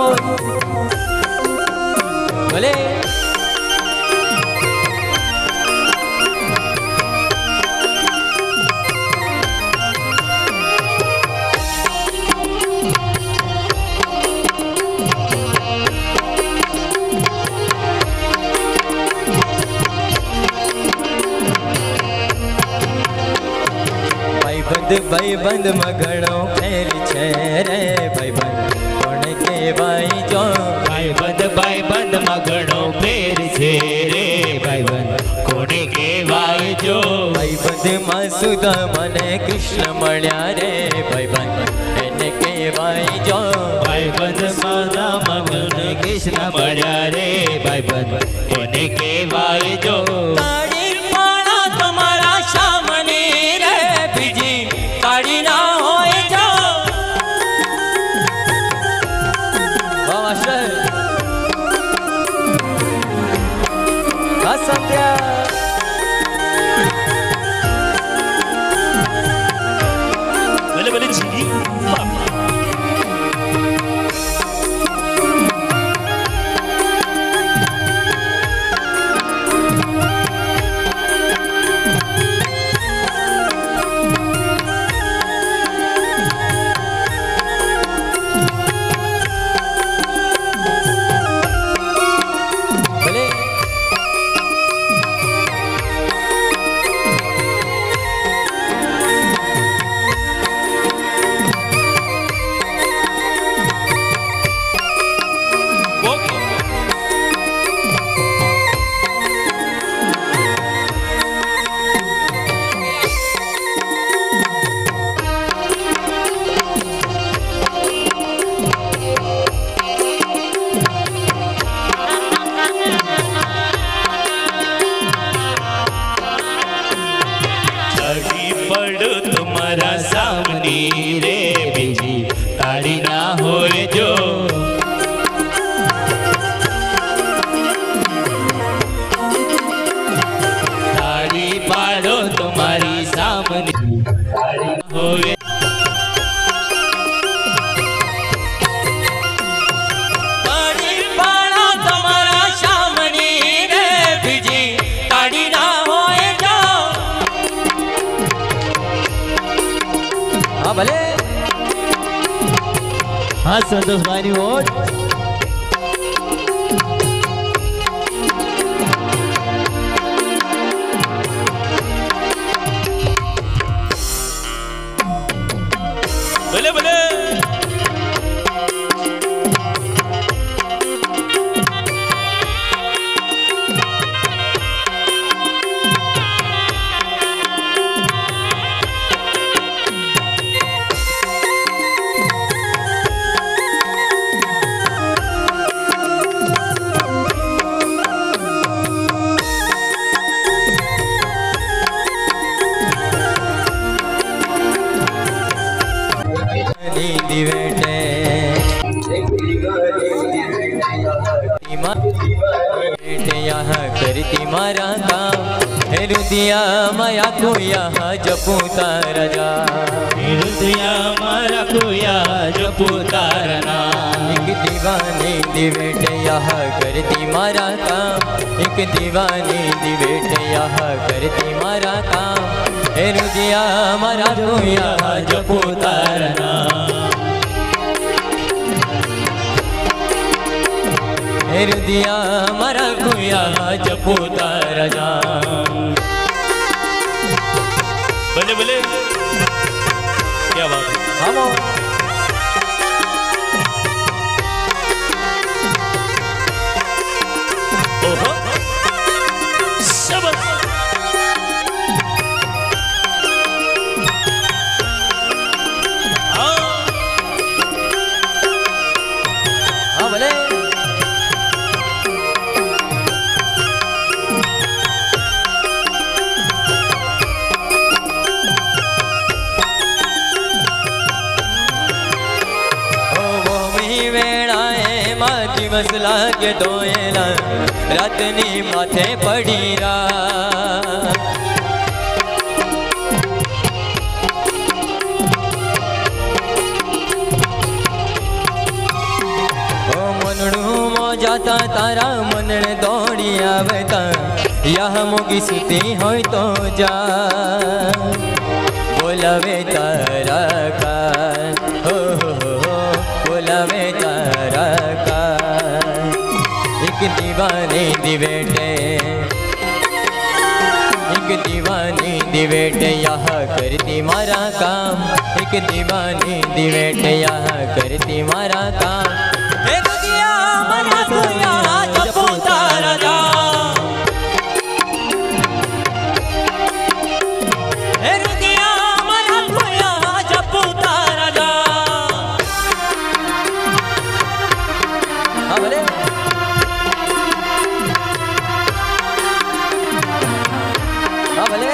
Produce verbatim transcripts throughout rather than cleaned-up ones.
भले भाई बंद मगड़ो फेर छे रे भाई बंद कोण के भाई जो भाई बंद भाई बंद मगड़ो फेर छे रे भाई बंद कोण के भाई जो भाई बंद मासुदा मने कृष्ण मळ्या रे भाई बंद एने के भाई जो भाई बंद मादा मने कृष्ण मळ्या रे भाई बंद कोण के भाई जो संध्या बोले बोले जी हाँ संतोष भाई वोट बोले बोले करती मारा काम हृदया माया को यहाँ जपू तारा जा हृदया मारा को यहाँ जपू तारा ना एक दीवानी दिवेट यहाँ करती मारा काम एक दीवानी दिवेट यहाँ करती मारा काम हृदया मारा को यहाँ जपू तारा ना हृदया मरा कुया जपू तारा जा बोले बोले क्या बात है हम ओहो शाबाश हाँ हाँ बोले दिवस लागे दोयला रातनी माथे पड़ी रा ओ माता तारा मन दौड़ी आवता यह मोगी सुती हो तो जा बोलावे तारा का हो हो हो बोलावे तारा का एक दीवानी दिवेटे एक दीवानी दिवेटे यह करती मारा काम एक दीवानी दिवेटे यह करती मारा काम हे रुदिया मना कोया जपो तारा नाम हे रुदिया मना कोया जपो तारा नाम हाँ बोले हाँ भले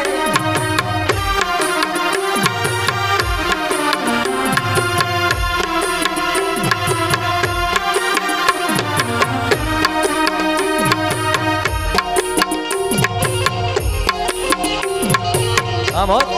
हाँ बहुत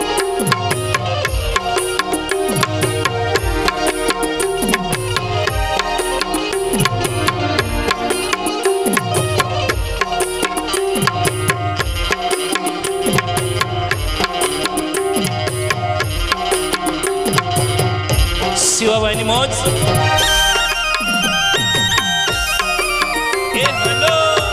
शिवाबाईनी मौज ए हॅलो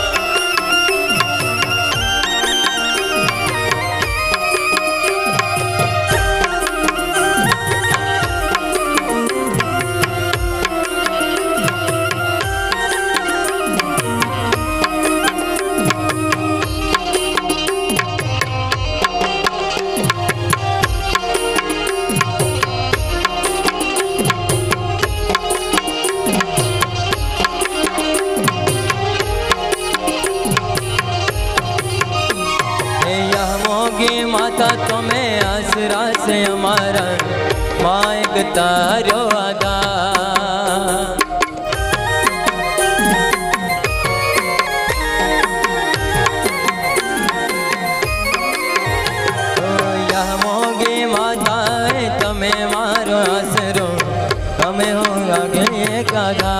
माता तुम्हें आसरा से हमारा मायक तारो आदा यह मोगी माता है तुम्हें मारो आसरो हमें होगा के कादा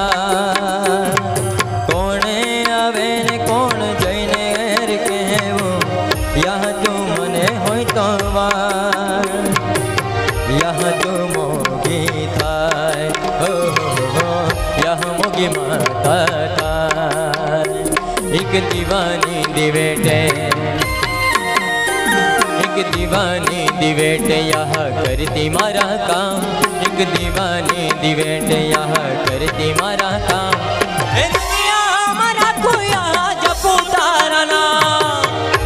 कोने आवे ने कौन जैने घर के वो यह तो मने होई तो यह तो मोगी थाय हो हो हो यह मोगी माता थाय एक दीवानी दिवेटे एक दीवानी दिवेटे यह करती मारा काम एक दीवानी दिवेटे यह करती मारा काम ए दुनिया मना कोया जपो तारा नाम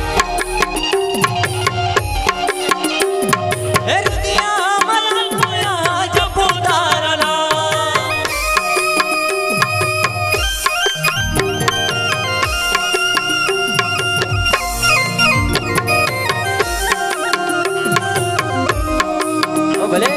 भले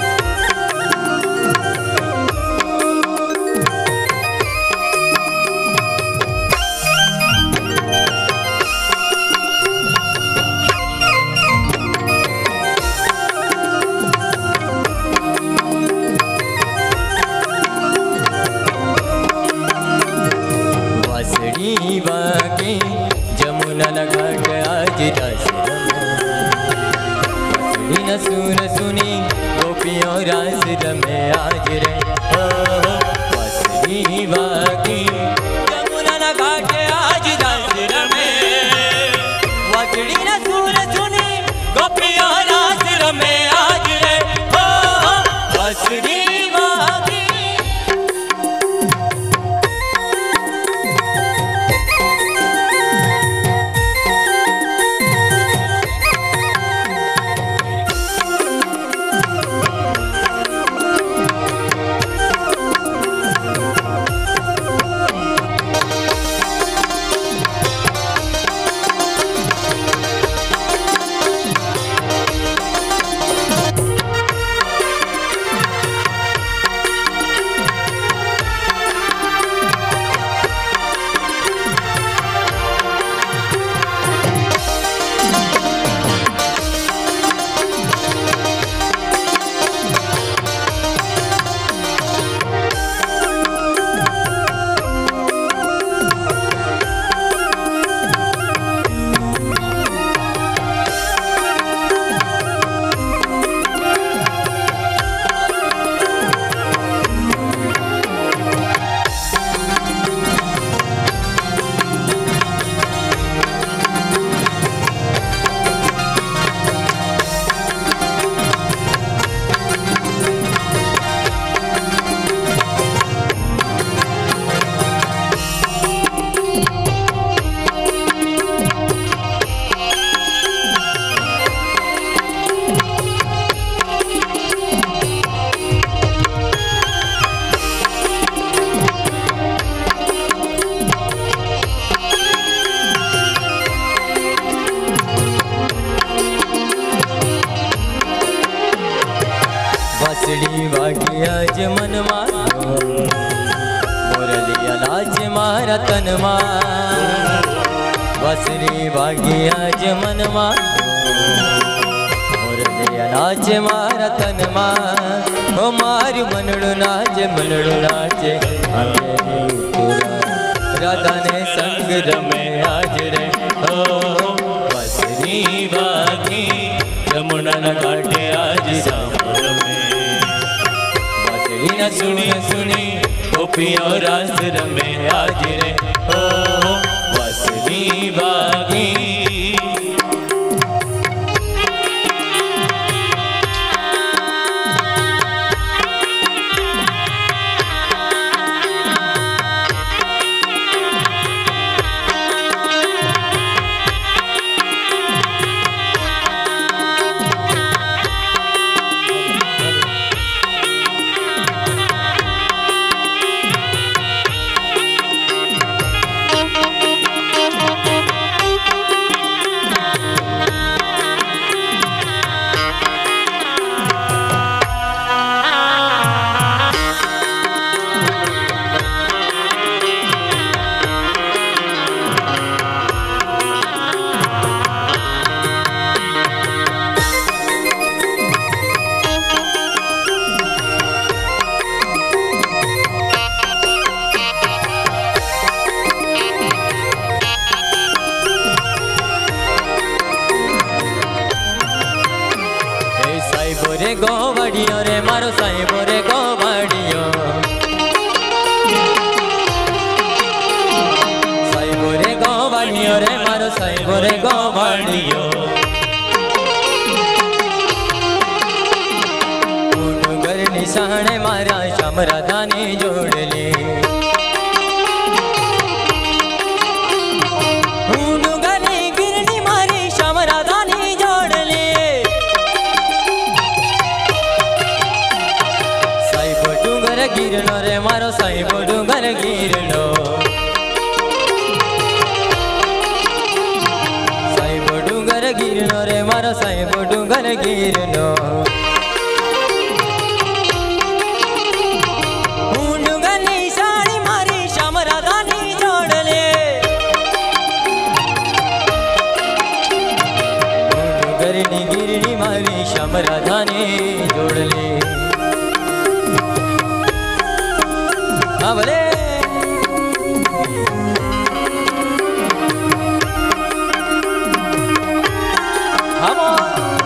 वासड़ी बाके जमुना घाट आज दासरम न सुन सुनी गोपियों रास रमे आज रे हो वासड़ी बाकी जमुना घाट आज दास रमे वासड़ी न सुन सुनी गोपियों रास रमे आज रे हो वासड़ी बाकी वसड़ी वागी आज मन मारो मुरलिया नाच मारा तन मार वसड़ी वागी आज मन मारो मुरलिया नाच मारा तन मार ओ मारी मनड़ू नाचे मनड़ू नाचे राधा ने संग रमे आज रे ओ वसड़ी वागी यमुना न घाटे आज सामर में वसड़ी न सुनी सुनी गोपियों रास रमे आज रे ओ वसड़ी वागी रे गोवाड़ियों रे मारो साहिबो रे गोवाड़ियों साहिबो रे गोवाड़ियों रे मारो साहिबो रे गोवाड़ियों डूंगर निशाने मारा श्याम राधा ने जोड़ ली डूंगर गिरनी मारी श्याम राधा ने जोड़ ली गिरनो रे मारो साहिबो डूंगर गिरनो साहिबो डूंगर गिरनो रे मारो साहिबो डूंगर गिरनो डूंगर निशानी मारी श्याम राधा ने जोड़ ले डूंगर नी गिरनी मारी श्याम राधा ने जोड़ ले हाँ बोले हाँ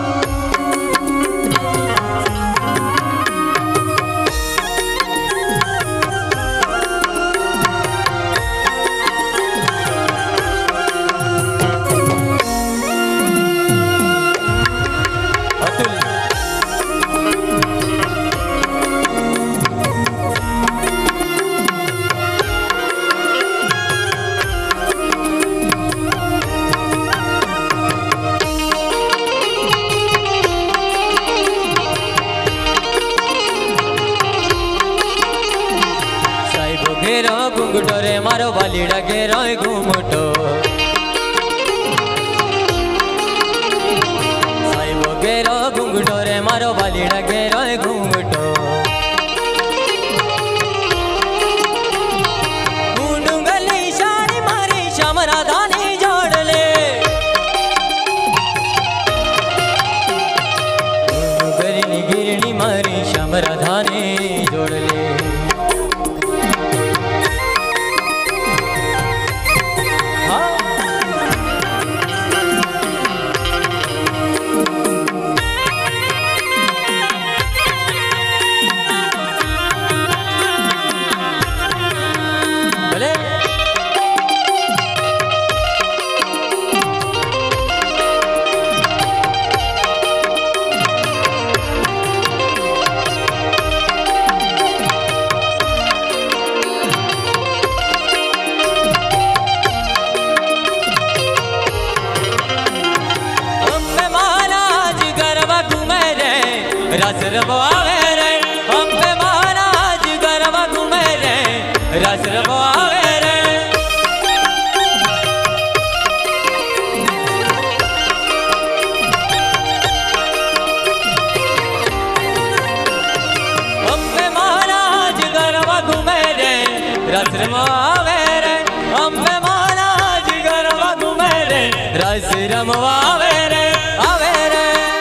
घेरो घुंघटो रे मारो वालीड़ा घेरो घुंघटो साहिबो घेरो घुंघटो रे मारो वालीड़ा घेरो घुंघटो डूंगली साड़ी मारी श्याम राधा ने जोड़ ले डूंगरी गिरनी मारी श्याम राधा ने जोड़ ले रस रवावे रे हम पे महाराज गरबा घूमे रे रस रवावे रे रस रमवावे रे आवे रे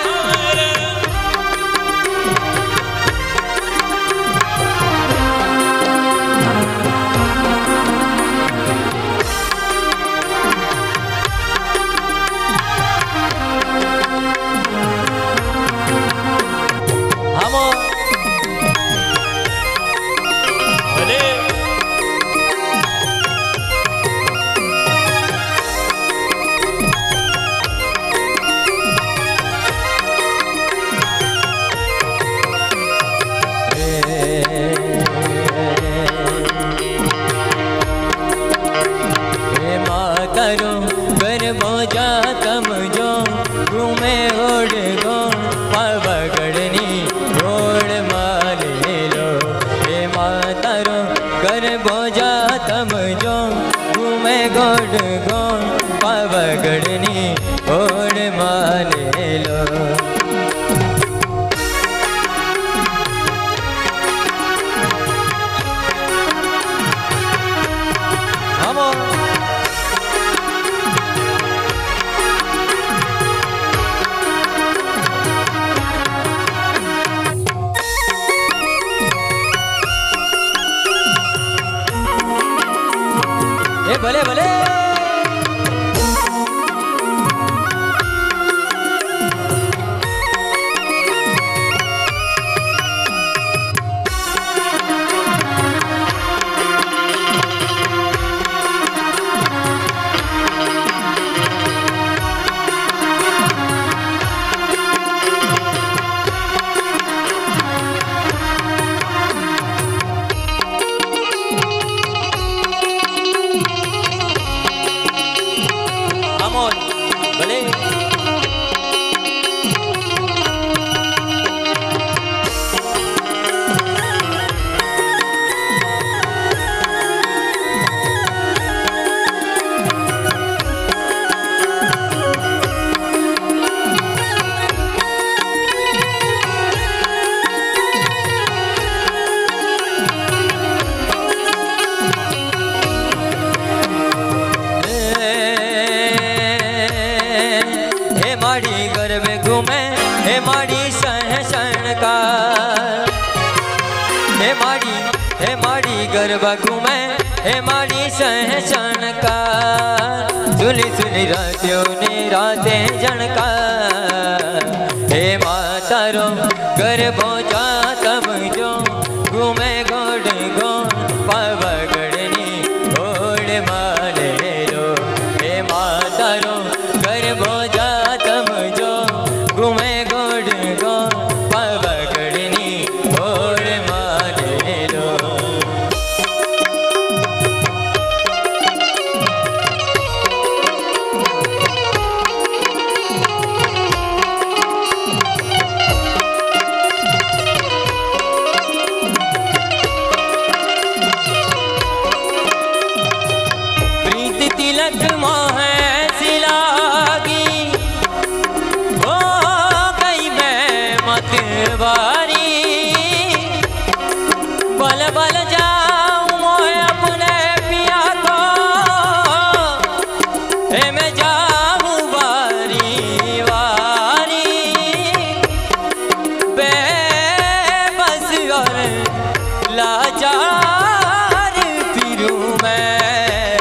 भले भले गरबा घूमे हे माड़ी सहसन का सुनी सुनी रातियों ने रातें झणका हे माता रो गरबो जा तब जो घूमे गोड गोड पावगड़नी ओड़ माले रो हे माता रो गरबो जा तब जो घूमे गोड गोड पावगड़नी ओड़ माले रो बल बल जाऊं मोए अपने पिया को हे मैं जाऊं वारी वारी बेबस और लाचार फिरूं मैं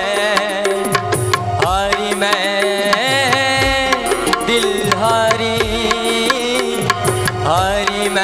हारी मैं दिल हारी हारी मैं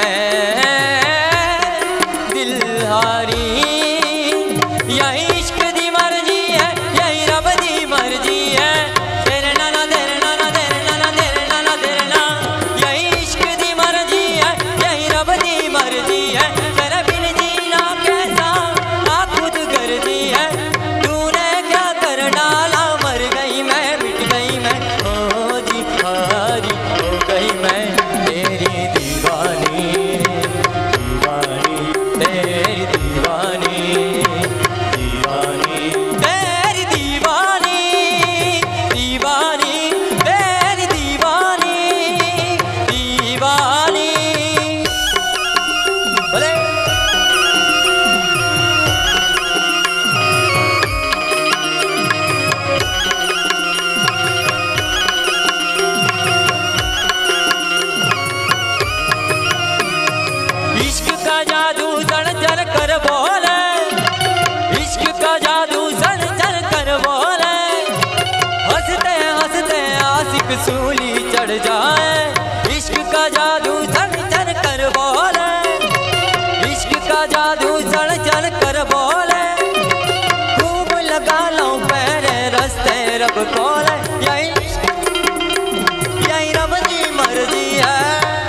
का जादू जन जन कर बोले, इश्क का जादू जन जन कर बोले। हंसते हंसते आशिक सूली चढ़ जाए, इश्क का जादू जन जन कर बोले, इश्क का जादू जन जन कर बोले। खूब लगा लो पैरे रस्ते रब कोले, यही यही रब की मर्जी है,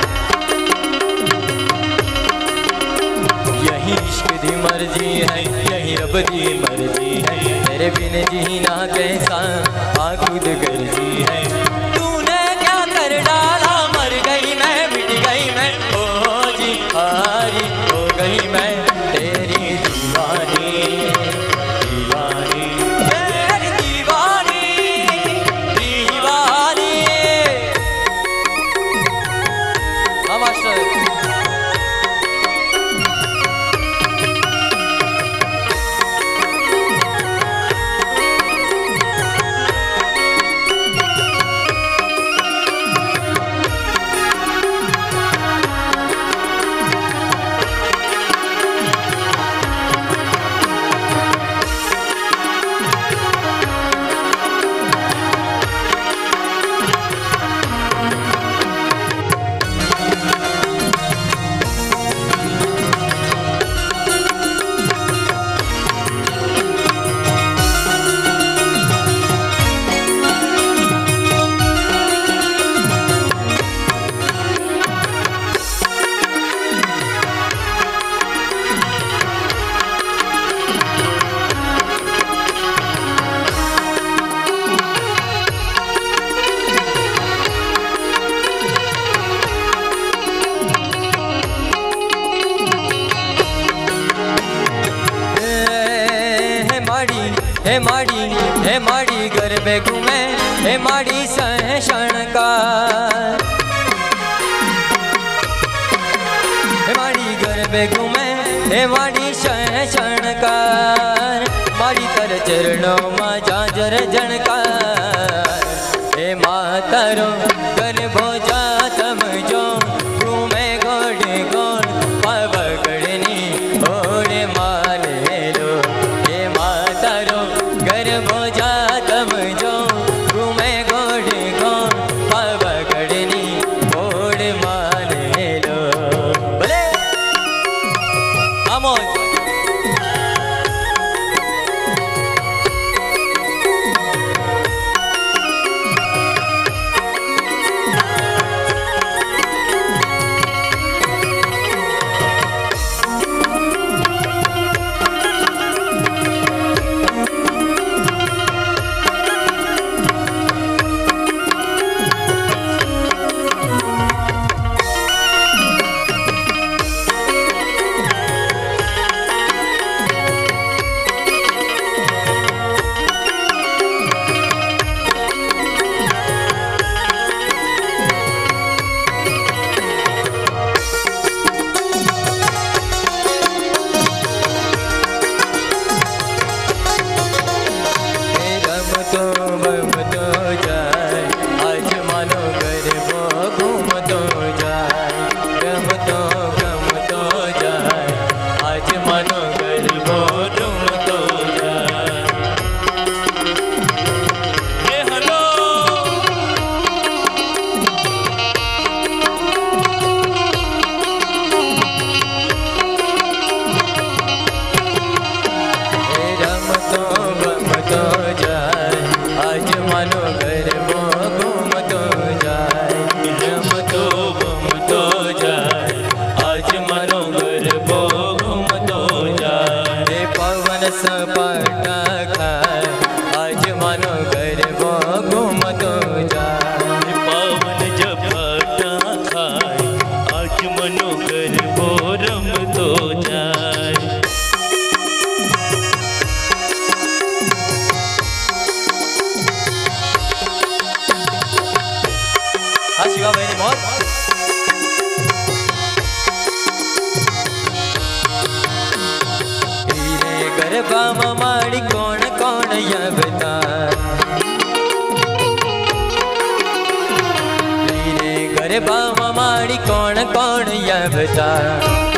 यही इश्क दी मर्जी है, यही रब दी मर्जी है। तेरे बिन जीना कैसा आ खुद गर्जी है। तूने क्या कर डाला, मर गई मैं, मिट गई मैं, ओ जी हारी हो गई मैं, तेरी दीवानी दीवानी तेरी दीवानी दीवानी। हाँ मास्टर। हे माड़ी हे माड़ी गरबे घूमे, हे माड़ी सहषण का, हे माड़ी गरबे घूमे, हे माड़ी सहषण का। माड़ी तर चरणों माँ जाजर जनकार, हे मातारो गरबो जा तम जो घूमे गोड़ गोड़ पवगड़नी ओड़े माले लो। हे मातारो गरबो जा तम जो घूमे गोड़ गोड़ पवगड़नी ओड़े माले लो। बोले आमोद। सपाटा खाए आज मानो गरबो घूमतो जाए। पावन झपाटा खाए आज मनो गरबो रमतो जाए। हाँ शिवा भाई मौत गरबा माड़ी कौन कौन या बता गरबा माड़ी कौन कौन या बता।